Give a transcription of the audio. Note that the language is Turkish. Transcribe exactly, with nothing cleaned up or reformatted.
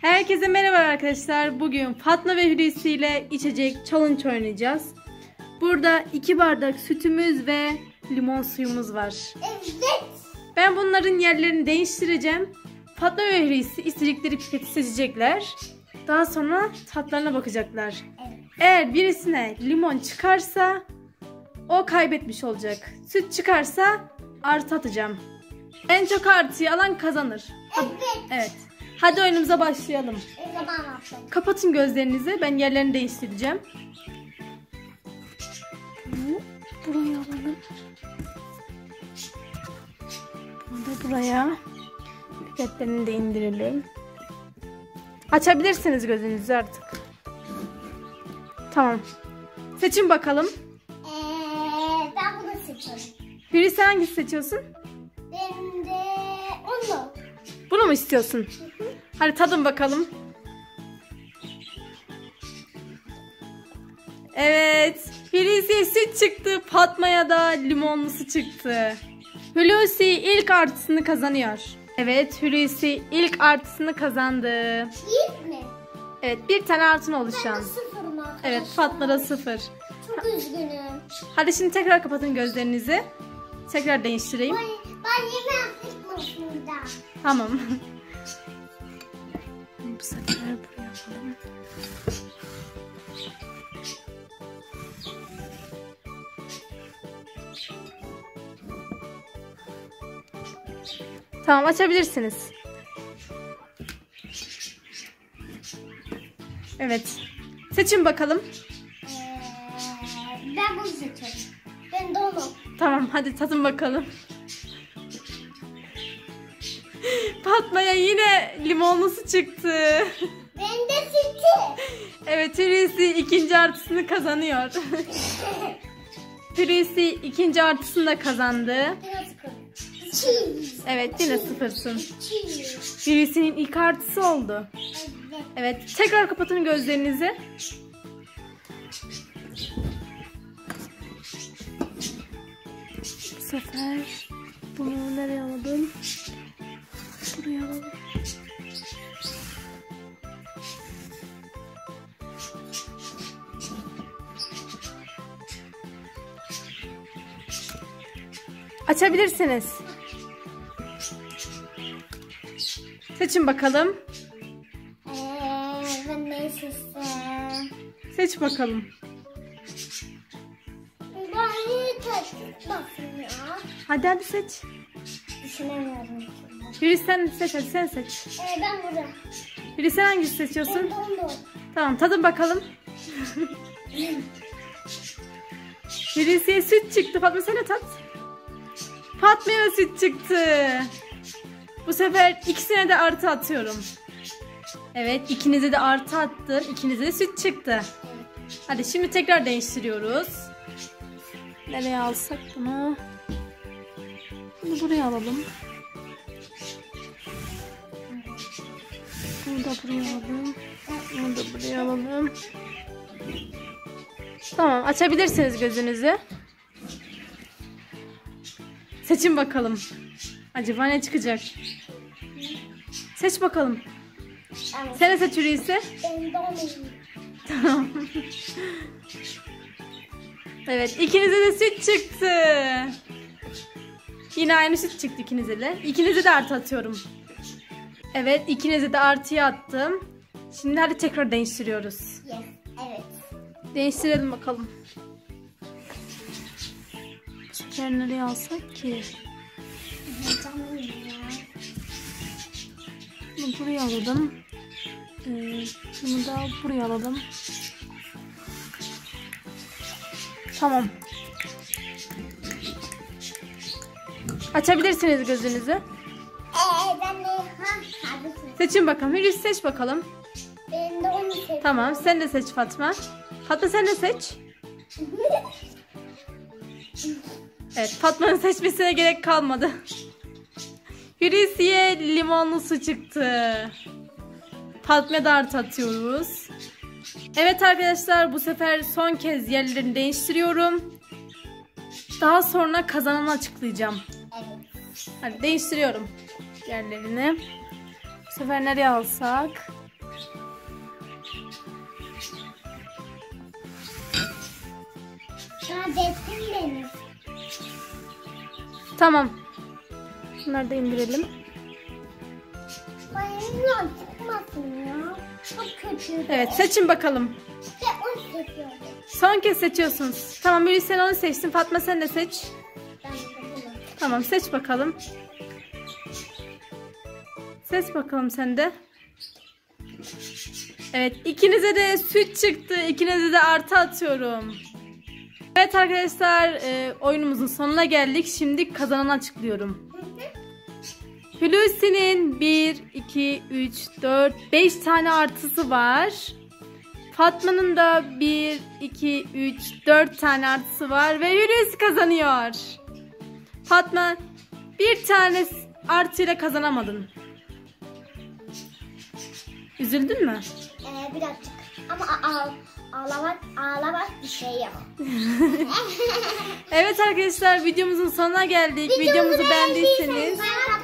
Herkese merhaba arkadaşlar. Bugün Fatma ve Hulusi ile içecek challenge oynayacağız. Burada iki bardak sütümüz ve limon suyumuz var. Evet. Ben bunların yerlerini değiştireceğim. Fatma ve Hulusi istedikleri pipeti seçecekler. Daha sonra tatlarına bakacaklar. Evet. Eğer birisine limon çıkarsa o kaybetmiş olacak. Süt çıkarsa artı atacağım. En çok artıyı alan kazanır. Evet. Evet. Hadi oyunumuza başlayalım. O zaman atlayalım. Kapatın gözlerinizi. Ben yerlerini değiştireceğim. Buraya alalım. Bunu da buraya. Pipetlerini de indirelim. Açabilirsiniz gözünüzü artık. Tamam. Seçin bakalım. Ee, ben bunu seçiyorum. Hulusi hangisi seçiyorsun? Ben de onu. Bunu mu istiyorsun? Hı hı. Hadi tadın bakalım. Evet. Hulusi'ye süt çıktı. Fatma'ya da limonlusu çıktı. Hulusi ilk artısını kazanıyor. Evet, Hulusi ilk artısını kazandı. İlk mi? Evet, bir tane altın oldu şu Ben an. de sıfırım arkadaşlar. Evet, Fatma'da sıfır. Çok üzgünüm. Hadi şimdi tekrar kapatın gözlerinizi. Tekrar değiştireyim. Ben, ben yemeğim ilk burada. Tamam. Bu sefer buraya alalım. Tamam, açabilirsiniz. Evet. Seçin bakalım. Ee, ben bunu seçiyorum. Ben de onu. Tamam, hadi tadın bakalım. Fatma'ya yine limonlusu çıktı. Ben de sütü. Evet, Hulusi ikinci artısını kazanıyor. Hulusi ikinci artısını da kazandı. Biraz koy. Cheese. Evet, yine sıfırsın. Cheese. Hulusi'nin ilk artısı oldu. Evet. Evet, tekrar kapatın gözlerinizi. Bu sefer bunu nereye alalım? Buraya alalım. Açabilirsiniz. Seçin bakalım. Ee, ben ne seçsem? Seç bakalım. Ben niye taşıtmasın ya? Hadi hadi seç. Düşünemiyorum. Hulusi sen seç, hadi sen seç. Ee, ben burada. Hulusi sen hangisi Ben seçiyorsun? de onu. Tamam, tadın bakalım. Hulusi'ye süt çıktı. Fatma sen de tat. Fatma'ya süt çıktı. Bu sefer ikisine de artı atıyorum. Evet, ikinize de artı attım. İkinize de süt çıktı. Hadi şimdi tekrar değiştiriyoruz. Nereye alsak bunu? Bunu buraya alalım. Bunu da buraya alalım. Bunu da buraya alalım. Tamam, açabilirsiniz gözünüzü. Seçin bakalım. Acaba ne çıkacak? Seç bakalım. Evet. Sen de seç Hulusi. Ben de onu. Tamam. Evet, ikinize de süt çıktı. Yine aynı süt çıktı ikinize de. İkinize de artı atıyorum. Evet, ikinize de artıya attım. Şimdi hadi tekrar değiştiriyoruz. Yes. Evet. Değiştirelim bakalım. Bu sefer nereye alsak ki? Heyecanlıyım ya. Bunu buraya alalım. Ee, bunu da buraya alalım. Tamam. Açabilirsiniz gözünüzü. Ee, ben de ha, hadi seç. Seçin bakalım. Hulusi seç bakalım. Ben de onu seçiyorum. Tamam, sen de seç Fatma. Fatma sen de seç. Evet, Fatma'nın seçmesine gerek kalmadı. Hulusi'ye limonlu su çıktı. Fatma'ya da artı atıyoruz. Evet arkadaşlar, bu sefer son kez yerlerini değiştiriyorum. Daha sonra kazananı açıklayacağım. Evet. Hadi değiştiriyorum yerlerini. Bu sefer nereye alsak? kaybettin beni. Tamam. Bunları da indirelim. Bayılıyor çıkmasın ya. Çok kötü. Evet, seçin bakalım. Ve onu seçiyorum. Son kez seçiyorsunuz. Tamam, Hulusi sen onu seçtin. Fatma sen de seç. Ben de bunu. Tamam, seç bakalım. Seç bakalım sen de. Evet, ikinize de süt çıktı. İkinize de artı atıyorum. Evet arkadaşlar, e, oyunumuzun sonuna geldik. Şimdi kazananı açıklıyorum. Hulusi'nin bir, iki, üç, dört, beş tane artısı var. Fatma'nın da bir, iki, üç, dört tane artısı var ve Hulusi kazanıyor. Fatma, bir tane artıyla kazanamadın. Üzüldün mü? Ee, birazcık. Ama ağ ağlamak, ağlamak bir şey yok. Evet arkadaşlar, videomuzun sonuna geldik. Videomuzu beğendiyseniz